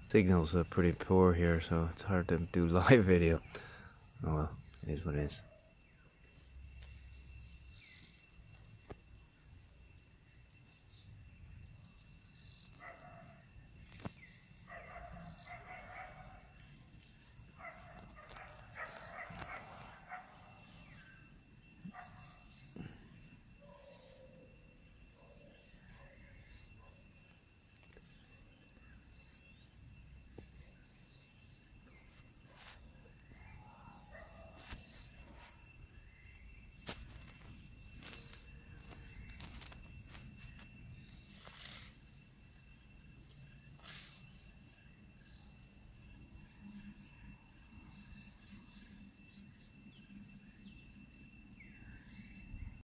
Signals are pretty poor here, so it's hard to do live video. Oh well, it is what it is.